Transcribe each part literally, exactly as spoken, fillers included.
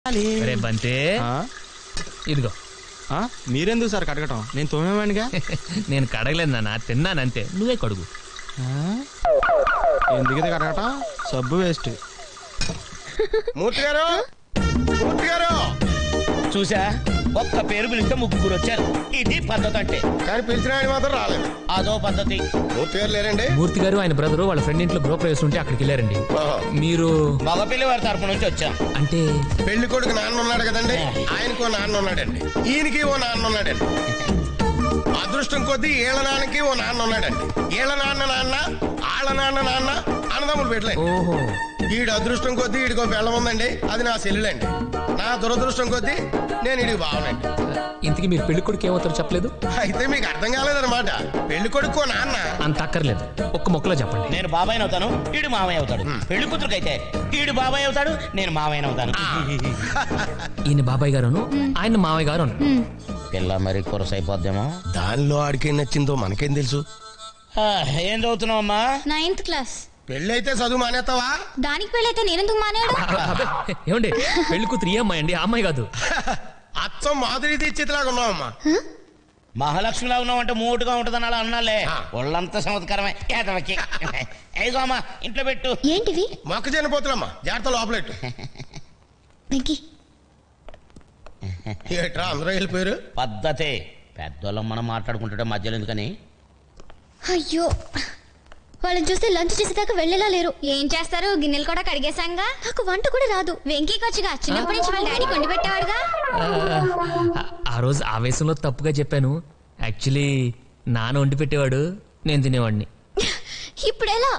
రే బంతే ఇదిగో మీరెందుకు సార్ కడగటం? నేను తోమేవాడిగా. నేను కడగలేదు నాన్న, తిన్నానంతే, నువ్వే కడుగు. ఎందుకు ఇది కడగటం? సబ్బు వేస్ట్. మూర్తి గారు, మూర్తి గారు చూసా, ఒక్క పేరు పిలిస్తే ముగ్గురు వచ్చారు. ఇది పద్ధతి అంటే. కానీ పిలిచిన ఆయన మాత్రం రాలేదు. అదో పద్ధతి. మూర్తి గారు లేరండి? మూర్తి గారు ఆయన బ్రదరు వాళ్ళ ఫ్రెండ్ ఇంట్లో గృహప్రవేశం ఉంటే అక్కడికి వెళ్ళారండి. మీరు మగపిల్లి వారి తరపు నుంచి వచ్చాం. అంటే పెళ్లి కొడుకు నాన్న ఉన్నాడు కదండి, ఆయనకు ఓ నాన్న ఉన్నాడండి, ఈయనకి ఓ నాన్న ఉన్నాడండి. అదృష్టం కొద్దీ ఈళ్ళ నాన్నకి ఓ నాన్న ఉన్నాడండి. ఈళ్ళ నాన్న నాన్న ఆళ్ళ నాన్న నాన్న అన్నదమ్ములు పెట్టలేదు. ఓహో, ఈడు అదృష్టం కొద్దీ ఈడికో బెల్లం ఉందండి, అది నా సెల్లులండి. నా దురదృష్టం కొద్దీ నేను ఈడికి బావనండి. ఇంతకీ మీరు పెళ్లి కొడుకు ఏమవుతారో చెప్పలేదు. అయితే మీకు అర్థం కాలేదన్నమాట. పెళ్లి కొడుకు నాన్న అంత అక్కర్లేదు, ఒక్క మొక్కలో చెప్పండి. నేను బాబాయ్ అవుతాను, ఈడు మామయ్య అవుతాడు. పెళ్లి కూతురుకైతే ఈడు బాబాయ్ అవుతాడు, నేను మామయ్య అవుతాను. ఈయన బాబాయ్ గారును, ఆయన మామయ్య గారు. పిల్ల మరి కొరసైపోద్దేమో. దానిలో ఆడికేం నచ్చిందో మనకేం తెలుసు. ఏం చదువుతున్నావు అమ్మా? Ninth class. పెళ్లి అయితే చదువు మానేస్తావా? దానికి పెళ్ళైతే నేనెందుకు మానేడు? ఏమండి, పెళ్లి కూతురు ఈ అమ్మాయి అండి, ఆ అమ్మాయి కాదు. అచ్చం మాధురి దీక్షిత్లాగా ఉన్నావమ్మా. మహాలక్ష్మిలా ఉన్నావంటే మూటుగా ఉంటుందని అలా అన్నాలే. ఒళ్ళంతా చమత్కారమే. ఏదవకి ఏగో అమ్మా, ఇంట్లో పెట్టు. ఏంటివి? మొక్కజొన్న పోతులమ్మా, జాగ్రత్త లోపలెట్టు. ఏట్రా అందరూ వెళ్ళిపోయారు? పద్ధతే. పెద్దోళ్ళం మనం మాట్లాడుకుంటుంటే మధ్యలో ఎందుకని. అయ్యో, వాళ్ళని చూస్తే లంచ్ చేసేదాకా వెళ్ళేలా లేరు. ఏం చేస్తారు, గిన్నెలు కూడా కడిగేశాంగా. నాకు వంట కూడా రాదు. వెంకీకి వచ్చిగా చిన్నప్పటి నుంచి వాళ్ళ డాడీ కొండి పెట్టేవాడుగా. ఆ రోజు ఆవేశంలో తప్పుగా చెప్పాను. యాక్చువల్లీ నాన్న వండి పెట్టేవాడు, నేను తినేవాడిని. ఇప్పుడు ఎలా?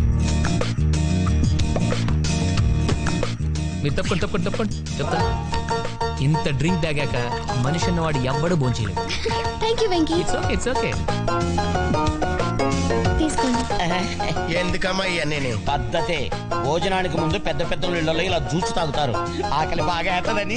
మీరు తప్పండి తప్పండి తప్పండి చెప్తా. ఇంత డ్రింక్ తాగాక మనిషి అన్నవాడు ఎవ్వడు భోంచేయలేదు. Thank you Venky. It's okay, it's okay. తీసుకోండి. ఎందుకమ్మా ఇవన్నీ? పద్ధతే. భోజనానికి ముందు పెద్ద పెద్ద నీళ్ళలో ఇలా జ్యూస్ తాగుతారు, ఆకలి బాగా అవుతుందని.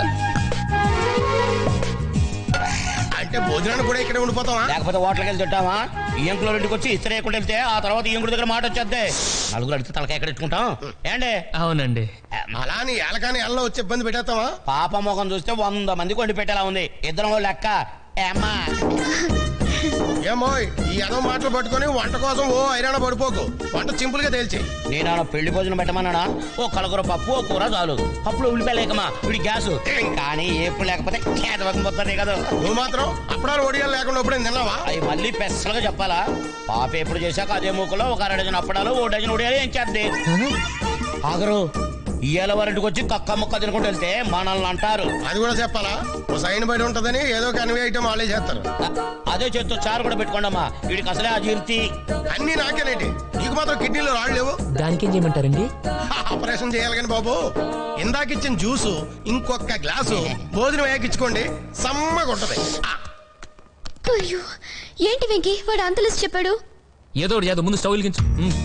అంటే భోజనానికి కూడా ఇక్కడ ఉండిపోతావా? లేకపోతే హోటల్కి వెళ్ళి తింటావా? ఈ అంకుల ఇంటికి వచ్చి ఇస్త్రీ లేకుండా వెళ్తే ఆ తర్వాత ఈ అంకుల దగ్గర మాట వచ్చేద్దే. నలుగురు అడిగితే తలకాయ ఎక్కడ ఎట్టుకుంటాం ఏండి? అవునండి. అలా నీ ఏలకాని ఎల్లో వచ్చి ఇబ్బంది పెట్టేస్తావా? పాప మొఖం చూస్తే వంద మంది కొండి పెట్టేలా ఉంది. ఇద్దరం లెక్క. ఏమ్మా ఏమో ఈ ఎదో మాటలు పట్టుకొని వంట కోసం ఓ ఐరాణ పడిపోకు. వంట సింపుల్ గా తేల్చి. నేను పెళ్లి భోజనం పెట్టమన్నాడా? ఓ కలకూర పప్పు, ఓ కూర చాలు. పప్పులో ఉల్లిపాయలేకమా వీడి గ్యాసు. కానీ ఏప్పుడు లేకపోతే కేదవకం పోతుంది కదా. నువ్వు మాత్రం అప్పుడాలు ఒడియాలు లేకుండా ఎప్పుడైనా తిన్నావా? అవి మళ్ళీ పెసలుగా చెప్పాలా? పాప ఎప్పుడు చేశాక అదే మూకలో ఒక అర డజన్ అప్పడాలు, ఓ డజన్ ఒడియాలు ఏం చేద్ది. ఆగరు ఇయ్యాల వారింటికి వచ్చి కక్క ముక్క తినుకుంటూ వెళ్తే మనల్ని అంటారు. అది కూడా చెప్పాలా? ఓ సైన్ బయట ఉంటదని ఏదో కన్వే ఐటమ్ వాళ్ళే చేస్తారు. అదే చేస్తూ చారు కూడా పెట్టుకోండమ్మా, వీడికి అసలే అజీర్తి. అన్ని నాకేనేంటి? నీకు మాత్రం కిడ్నీలో రాళ్ళు లేవు. దానికేం చేయమంటారండి? ఆపరేషన్ చేయాలి కానీ బాబు, ఇందాక ఇచ్చిన జ్యూసు ఇంకొక గ్లాసు భోజనం వేకిచ్చుకోండి, సమ్మగా ఉంటది. అయ్యో, ఏంటి వెంకీ వాడు అంత లిస్ట్ చెప్పాడు? ఏదో ఒకటి చేద్దాం, ముందు స్టవ్ వెలిగించు.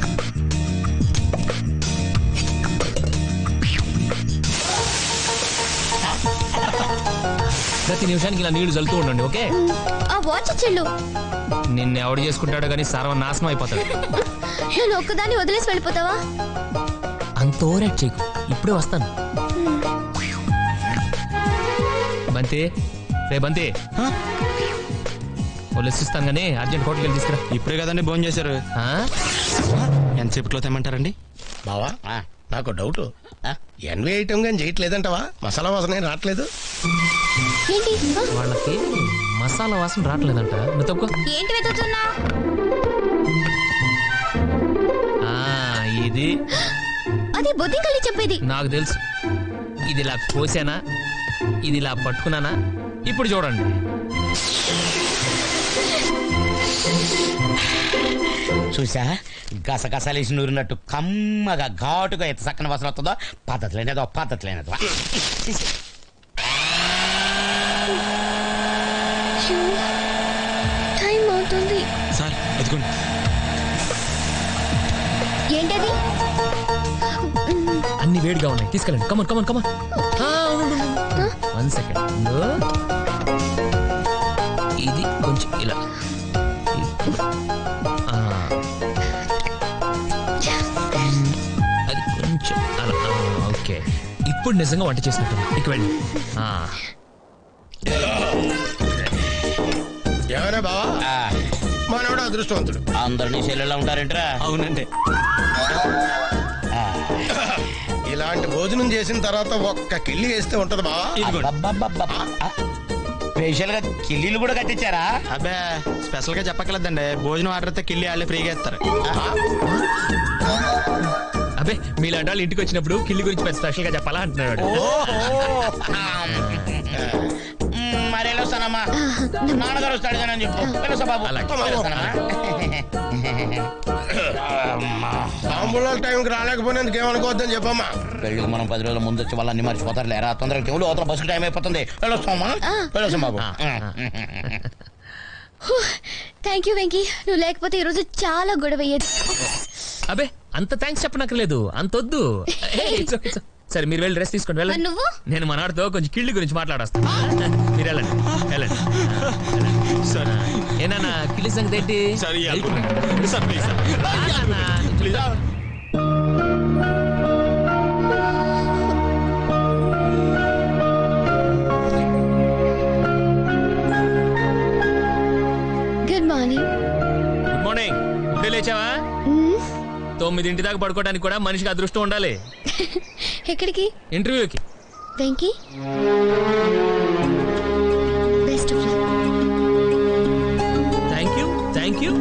ప్రతి నిమిషానికి ఇలా నీళ్లు చల్లుతూ ఉండండి, ఓకే? ఆ వాచ్ చెల్లు నిన్ను ఎవడు చేసుకుంటాడో కానీ సర్వనాశనం అయిపోతాడు. నేను ఒక్కదాన్ని వదిలేసి వెళ్ళిపోతావా? అంత ఓవరాక్ట్ చేయకు, ఇప్పుడే వస్తాను. బంతి, రే బంతి, వదిలేసిస్తాను కానీ అర్జెంట్ హోటల్కి వెళ్ళి తీసుకురా. ఇప్పుడే కదండి భోజనం చేశారు. ఎంతసేపట్లో తెమ్మంటారండి? బావా నాకు డౌట్, ఎన్వే ఐటమ్ కానీ చేయట్లేదంటవా? మసాలా వాసన రావట్లేదు. వాళ్ళకి మసాలా వాసన రావట్లేదంట. నువ్వు తప్పుకో. ఏంటి వెతుకుతున్నా? ఇది అది బుద్ధి కలిగి చెప్పేది. నాకు తెలుసు. ఇది ఇలా కోసానా, ఇది ఇలా పట్టుకున్నానా? ఇప్పుడు చూడండి. చూసా, గసగసాలేసి నూరినట్టు కమ్మగా ఘాటుగా ఎంత చక్కని వాసన వస్తుందో. పద్ధతి లేనేదో పద్ధతి లేనేదో. టైం అవుతుంది సార్, ఎత్తుకోండి. ఏంటది? అన్ని వేడిగా ఉన్నాయి, తీసుకెళ్ళండి. Come on come on come on. One second. ఇది కొంచెం ఇలా, అది కొంచెం అలా. ఓకే, ఇప్పుడు నిజంగా వంట చేసినట్టు ఇక వెళ్ళి ఆ, ఏమైనా బావా ఆ, మనోడు అదృష్టవంతుడు. అందరినీ చెల్లెళ్ళ ఉంటారేంట్రా? అవునండి. ఇలాంటి భోజనం చేసిన తర్వాత ఒక్క కిల్లి వేస్తే ఉంటది బావా. అబ్బబ్బబ్బబ్బ. ఆ, స్పెషల్ గా కిల్లీలు కూడా కట్టించారా? అబ్బే స్పెషల్ గా చెప్పక్కర్లేదండి, భోజనం ఆర్డర్ అయితే కిల్లి వాళ్ళే ఫ్రీగా ఇస్తారు. అబ్బే మీలాంటి వాళ్ళు ఇంటికి వచ్చినప్పుడు కిల్లి గురించి పెద్ద స్పెషల్ గా చెప్పాలా అంటున్నాడు. మ్మ్, మరి వెళ్ళొస్తానమ్మా. నాన్నగారు వస్తాడు అని చెప్పు. వెళ్ళొస్తా బాబు. అలాగే. వెళ్ళొస్తానమ్మా. అమ్మా. తాంబూలాల టైంకి రాలేకపోయినందుకు ఏమనుకోవద్దని చెప్పమ్మా. పెళ్ళికి మనం పది రోజుల ముందు వచ్చి వాళ్ళని మర్చిపోతారు లేరా? తొందరగా చెవులు అవతల బస్సు టైం అయిపోతుంది. వెళ్ళొస్తామా? వెళ్ళొస్తాం బాబు. థ్యాంక్ యూ వెంకీ, నువ్వు లేకపోతే ఈరోజు చాలా గొడవ అయ్యేది. అబ్బే అంత థ్యాంక్స్ చెప్పనక్కర్లేదు, అంత వద్దు. Hey, it's okay, it's okay. సరే మీరు వెళ్ళి రెస్ట్ తీసుకోండి, మరి వెళ్ళండి. నువ్వు నేను మనవాడితో కొంచెం కిళ్ళి గురించి మాట్లాడొస్తాను. మీరు వెళ్ళండి వెళ్ళండి. సరే ఏనా కిళ్ళి సంగతి ఏంటి? సరే సార్ ప్లీజ్ సార్. ఆ, నాన్న, please. Good morning. Good morning. ఇప్పుడే లేచావా? తొమ్మిదింటి దాకా పడుకోవడానికి కూడా మనిషికి అదృష్టం ఉండాలి. ఎక్కడికి? ఇంటర్వ్యూకి. Venky best of luck. Thank you thank you.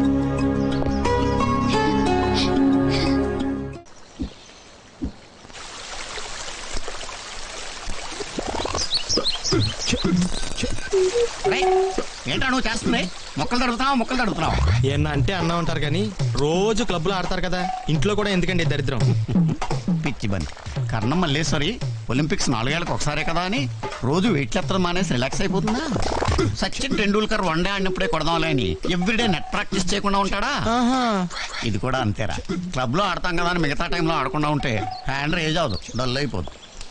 ఏంటా నువ్వు చేస్తుంది? మొక్కలు తడుగుతున్నావు మొక్కలు తడుగుతున్నావు. ఏమన్నా అంటే అన్నా ఉంటారు కానీ రోజు క్లబ్ లో ఆడతారు కదా, ఇంట్లో కూడా ఎందుకండి దరిద్రం? పిచ్చి బండి కర్ణం మల్లేశ్వరి ఒలింపిక్స్ నాలుగేళ్లకు ఒకసారే కదా అని రోజు వెయిట్ ఎత్తడం మానేసి రిలాక్స్ అయిపోతుందా? సచిన్ టెండూల్కర్ వన్ డే ఆడినప్పుడే కొడదాంలే అని ఎవ్రీడే నెట్ ప్రాక్టీస్ చేయకుండా ఉంటాడా? ఇది కూడా అంతేరా, క్లబ్ లో ఆడతాం కదా అని మిగతా టైంలో ఆడకుండా ఉంటే హ్యాండ్ రేజ్ అవదు, డల్ అయిపోదు.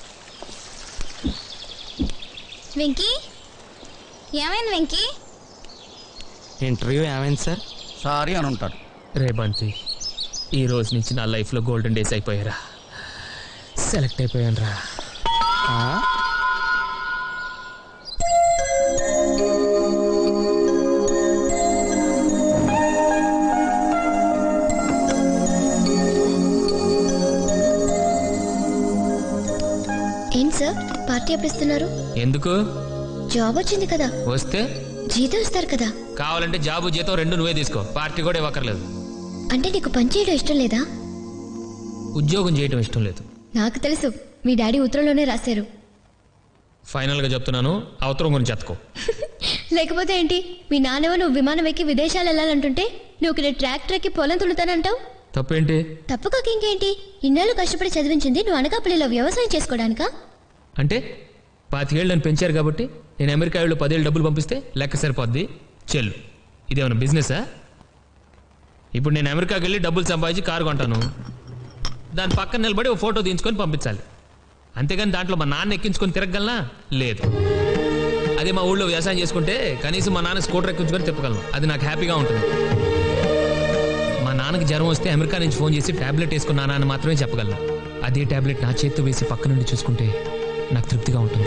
వెంకీ ఏమైంది వెంకీ? ఇంటర్వ్యూ ఏమైంది సార్? సారీ అని ఉంటాడు. రే బంతి, ఈ రోజు నుంచి నా లైఫ్ లో గోల్డెన్ డేస్ అయిపోయారా. సెలెక్ట్ అయిపోయాను రా. ఏంటి సార్ పార్టీ ఎప్పుడు ఇస్తున్నారు? ఎందుకు? జాబ్ వచ్చింది కదా, వస్తే జీతం ఇస్తారు కదా. కావాలంటే జాబు జీతం రెండు నువ్వే తీసుకో, పార్టీ కూడా ఇవ్వక్కర్లేదు. అంటే నీకు పని చేయడం ఇష్టం లేదా? ఉద్యోగం చేయటం ఇష్టం లేదు. నాకు తెలుసు, మీ డాడీ ఉత్తరంలోనే రాశారు. ఫైనల్ గా చెప్తున్నాను, ఆ ఉత్తరం గురించి ఎత్తుకో. లేకపోతే ఏంటి, మీ నాన్నవ నువ్వు విమానం ఎక్కి విదేశాలు వెళ్ళాలంటుంటే నువ్వు ఇక్కడ ట్రాక్టర్ ఎక్కి పొలం తులుతానంటావు. తప్పేంటి? తప్పు కాక ఇంకేంటి, ఇన్నాళ్ళు కష్టపడి చదివించింది నువ్వు అనకాపల్లిలో వ్యవసాయం చేసుకోవడానికా? అంటే పాతికేళ్ళు నన్ను పెంచారు కాబట్టి నేను అమెరికా వాళ్ళు పదేళ్ళు డబ్బులు పంపిస్తే లెక్క సరిపోద్ది చెల్లు. ఇదేమన్నా బిజినెసా? ఇప్పుడు నేను అమెరికాకి వెళ్ళి డబ్బులు సంపాదించి కారు కొంటాను, దాని పక్కన నిలబడి ఓ ఫోటో తీయించుకొని పంపించాలి. అంతేగాని దాంట్లో మా నాన్న ఎక్కించుకొని తిరగలనా? లేదు. అదే మా ఊళ్ళో వ్యవసాయం చేసుకుంటే కనీసం మా నాన్న స్కూటర్ ఎక్కించుకొని తిప్పగలను, అది నాకు హ్యాపీగా ఉంటుంది. మా నాన్నకి జ్వరం వస్తే అమెరికా నుంచి ఫోన్ చేసి ట్యాబ్లెట్ వేసుకున్నానా అని మాత్రమే చెప్పగలను. అదే ట్యాబ్లెట్ నా చేత్తో వేసి పక్క నుండి చూసుకుంటే నాకు తృప్తిగా ఉంటుంది.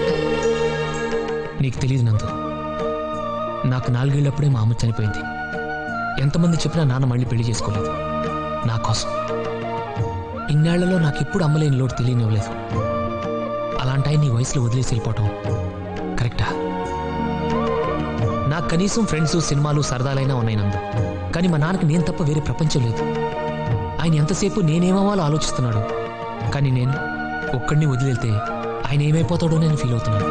నీకు తెలియదు నందు, నాకు నాలుగేళ్ళప్పుడే మా అమ్మ చనిపోయింది. ఎంతమంది చెప్పినా నాన్న మళ్ళీ పెళ్లి చేసుకోలేదు నా కోసం. ఇన్నేళ్లలో నాకు ఎప్పుడు అమ్మలేని లోటు తెలియనివ్వలేదు. అలాంటి ఆయన నీ వయసులో వదిలేసి వెళ్ళిపోవటం కరెక్టా? నాకు కనీసం ఫ్రెండ్స్ సినిమాలు సరదాలైనా ఉన్నాయి నందు, కానీ మా నాన్నకి నేను తప్ప వేరే ప్రపంచం లేదు. ఆయన ఎంతసేపు నేనేమవ్వాలో ఆలోచిస్తున్నాడు, కానీ నేను ఒక్కడిని వదిలేస్తే ఆయన ఏమైపోతాడో నేను ఫీల్ అవుతున్నాను.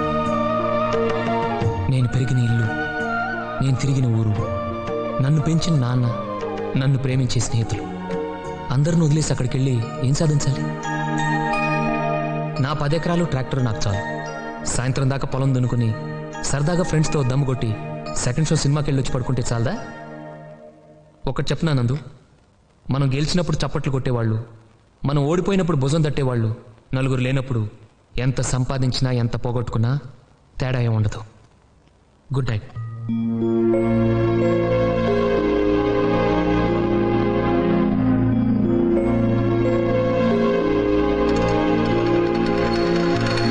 నేను పెరిగిన ఇల్లు, నేను తిరిగిన ఊరు, నన్ను పెంచిన నాన్న, నన్ను ప్రేమించే స్నేహితులు అందరిని వదిలేసి అక్కడికి వెళ్ళి ఏం సాధించాలి? నా పదెకరాలు ట్రాక్టర్ నాకు చాలు. సాయంత్రం దాకా పొలం దున్నుకుని సరదాగా ఫ్రెండ్స్తో దమ్ము కొట్టి సెకండ్ షో సినిమాకి వెళ్ళి వచ్చి పడుకుంటే చాలదా? ఒకటి చెప్పనా నందు, మనం గెలిచినప్పుడు చప్పట్లు కొట్టేవాళ్ళు, మనం ఓడిపోయినప్పుడు భుజం తట్టేవాళ్ళు నలుగురు లేనప్పుడు ఎంత సంపాదించినా ఎంత పోగొట్టుకున్నా తేడా ఏం ఉండదు. Good night.